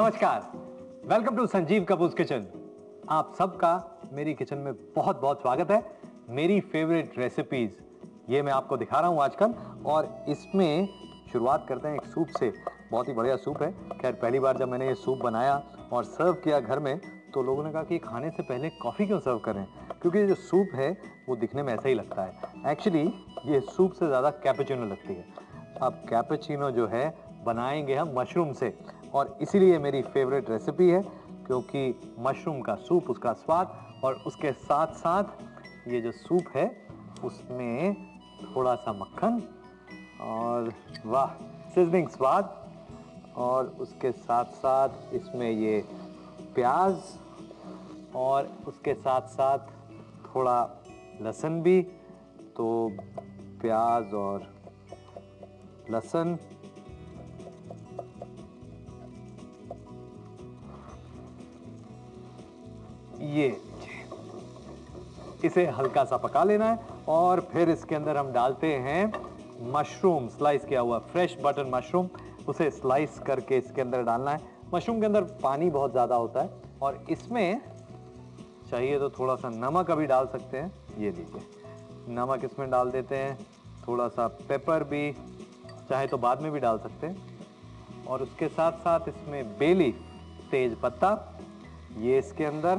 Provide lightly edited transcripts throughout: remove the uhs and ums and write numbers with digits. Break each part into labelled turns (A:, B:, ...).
A: नमस्कार, welcome to Sanjeev Kapoor's kitchen. आप सबका मेरी किचन में बहुत बहुत स्वागत है। मेरी फेवरेट रेसिपीज ये मैं आपको दिखा रहा हूँ आजकल, और इसमें शुरुआत करते हैं एक सूप से। बहुत ही बढ़िया सूप है। खैर पहली बार जब मैंने ये सूप बनाया और सर्व किया घर में, तो लोगों ने कहा कि खाने से पहले कॉफ़ी क्यों सर्व करें, क्योंकि ये जो सूप है वो दिखने में ऐसा ही लगता है। एक्चुअली ये सूप से ज़्यादा कैपुचिनो लगती है। अब कैपुचिनो जो है बनाएंगे हम मशरूम से, और इसीलिए मेरी फेवरेट रेसिपी है, क्योंकि मशरूम का सूप, उसका स्वाद, और उसके साथ साथ ये जो सूप है उसमें थोड़ा सा मक्खन और वाह सीजनिंग स्वाद, और उसके साथ साथ इसमें ये प्याज, और उसके साथ साथ थोड़ा लहसुन भी। तो प्याज और लहसुन, ये इसे हल्का सा पका लेना है, और फिर इसके अंदर हम डालते हैं मशरूम, स्लाइस किया हुआ फ्रेश बटन मशरूम। उसे स्लाइस करके इसके अंदर डालना है। मशरूम के अंदर पानी बहुत ज़्यादा होता है, और इसमें चाहिए तो थोड़ा सा नमक अभी डाल सकते हैं। ये लीजिए, नमक इसमें डाल देते हैं। थोड़ा सा पेपर भी चाहे तो बाद में भी डाल सकते हैं, और उसके साथ साथ इसमें बे लीफ, तेज पत्ता, ये इसके अंदर।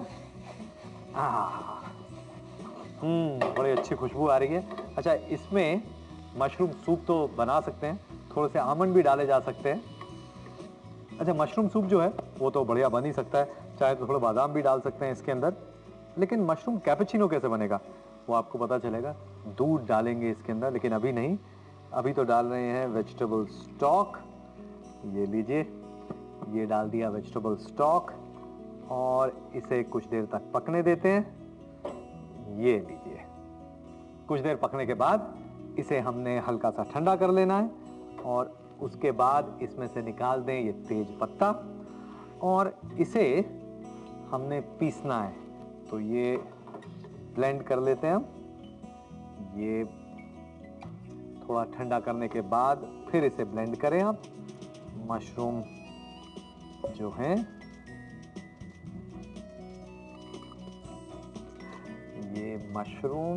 A: बड़ी अच्छी खुशबू आ रही है। अच्छा, इसमें मशरूम सूप तो बना सकते हैं, थोड़े से आमंड भी डाले जा सकते हैं। अच्छा, मशरूम सूप जो है वो तो बढ़िया बन ही सकता है, चाहे तो थोड़े बादाम भी डाल सकते हैं इसके अंदर। लेकिन मशरूम कैपुचिनो कैसे बनेगा वो आपको पता चलेगा। दूध डालेंगे इसके अंदर, लेकिन अभी नहीं। अभी तो डाल रहे हैं वेजिटेबल स्टॉक। ये लीजिए, ये डाल दिया वेजिटेबल स्टॉक, और इसे कुछ देर तक पकने देते हैं। ये लीजिए, कुछ देर पकने के बाद इसे हमने हल्का सा ठंडा कर लेना है, और उसके बाद इसमें से निकाल दें ये तेज पत्ता, और इसे हमने पीसना है। तो ये ब्लेंड कर लेते हैं हम। ये थोड़ा ठंडा करने के बाद फिर इसे ब्लेंड करें आप। मशरूम जो हैं, ये मशरूम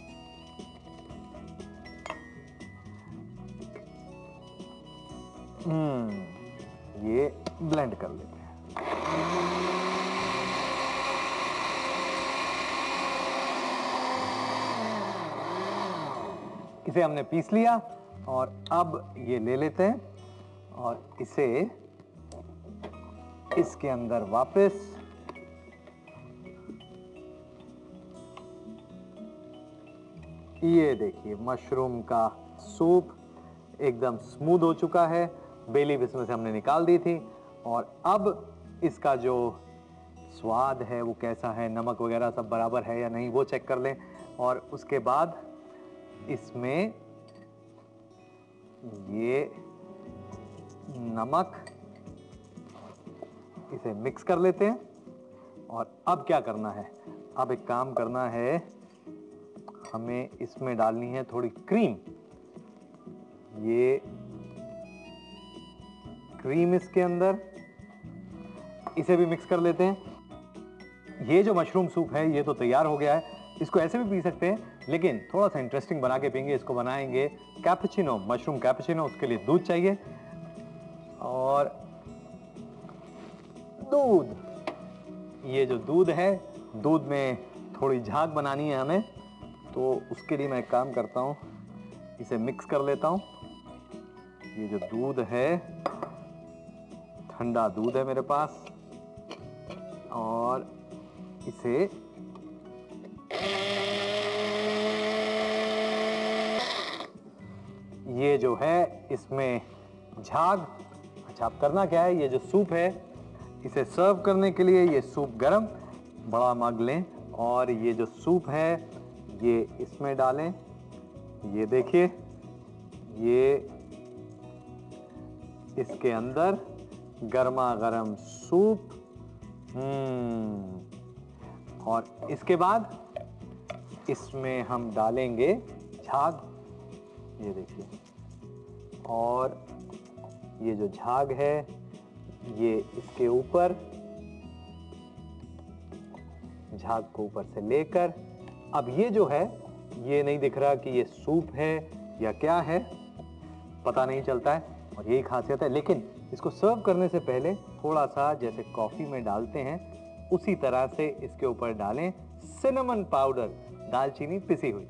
A: ये ब्लेंड कर लेते हैं। इसे हमने पीस लिया, और अब ये ले लेते हैं और इसे इसके अंदर वापस ये देखिए, मशरूम का सूप एकदम स्मूथ हो चुका है। बे लीफ इसमें से हमने निकाल दी थी, और अब इसका जो स्वाद है वो कैसा है, नमक वगैरह सब बराबर है या नहीं वो चेक कर लें। और उसके बाद इसमें ये नमक, इसे मिक्स कर लेते हैं। और अब क्या करना है, अब एक काम करना है, हमें इसमें डालनी है थोड़ी क्रीम। ये क्रीम इसके अंदर, इसे भी मिक्स कर लेते हैं। ये जो मशरूम सूप है ये तो तैयार हो गया है। इसको ऐसे भी पी सकते हैं, लेकिन थोड़ा सा इंटरेस्टिंग बना के पिएंगे। इसको बनाएंगे कैपुचिनो, मशरूम कैपुचिनो। उसके लिए दूध चाहिए, और दूध, ये जो दूध है, दूध में थोड़ी झाग बनानी है हमें। तो उसके लिए मैं एक काम करता हूँ, इसे मिक्स कर लेता हूँ। ये जो दूध है, ठंडा दूध है मेरे पास, और इसे ये जो है इसमें झाग। अच्छा, अब करना क्या है, ये जो सूप है इसे सर्व करने के लिए ये सूप गरम बड़ा मग लें, और ये जो सूप है ये इसमें डालें। ये देखिए, ये इसके अंदर गर्मा गर्म सूप। और इसके बाद इसमें हम डालेंगे झाग। ये देखिए, और ये जो झाग है ये इसके ऊपर, झाग को ऊपर से लेकर, अब ये जो है ये नहीं दिख रहा कि ये सूप है या क्या है, पता नहीं चलता है और यही खासियत है। लेकिन इसको सर्व करने से पहले थोड़ा सा जैसे कॉफी में डालते हैं उसी तरह से इसके ऊपर डालें सिनेमन पाउडर, दालचीनी पिसी हुई।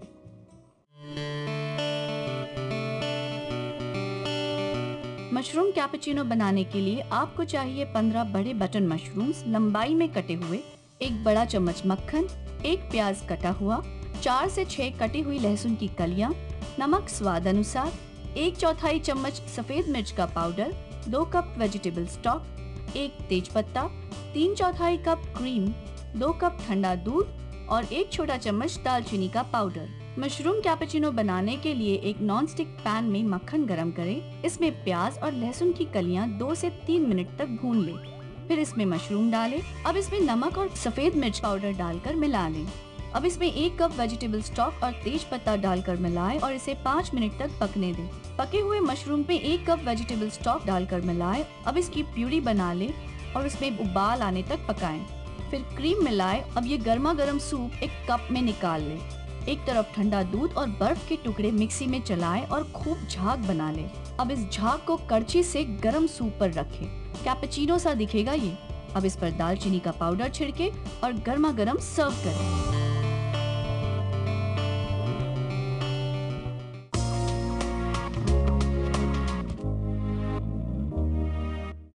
B: मशरूम कैपेचिनो बनाने के लिए आपको चाहिए 15 बड़े बटन मशरूम्स लंबाई में कटे हुए, एक बड़ा चम्मच मक्खन, एक प्याज कटा हुआ, 4 से 6 कटी हुई लहसुन की कलियां, नमक स्वाद अनुसार, 1/4 चम्मच सफेद मिर्च का पाउडर, 2 कप वेजिटेबल स्टॉक, 1 तेजपत्ता, 3/4 कप क्रीम, 2 कप ठंडा दूध और 1 छोटा चम्मच दालचीनी का पाउडर। मशरूम कैपेचिनो बनाने के लिए एक नॉन स्टिक पैन में मक्खन गरम करें। इसमें प्याज और लहसुन की कलियां 2 से 3 मिनट तक भून लें। फिर इसमें मशरूम डालें। अब इसमें नमक और सफेद मिर्च पाउडर डालकर मिला लें। अब इसमें 1 कप वेजिटेबल स्टॉक और तेज पत्ता डालकर मिलाएं और इसे 5 मिनट तक पकने दें। पके हुए मशरूम पे 1 कप वेजिटेबल स्टॉक डालकर मिलाएं। अब इसकी प्यूरी बना लें और इसमें उबाल आने तक पकाएं। फिर क्रीम मिलाएं। अब ये गर्मा गर्म सूप एक कप में निकाल लें। एक तरफ ठंडा दूध और बर्फ के टुकड़े मिक्सी में चलाएं और खूब झाग बना लें। अब इस झाग को कड़छी से गर्म सूप पर रखें। कैपेचिनो सा दिखेगा ये। अब इस पर दालचीनी का पाउडर छिड़के और गर्मा गर्म सर्व करें।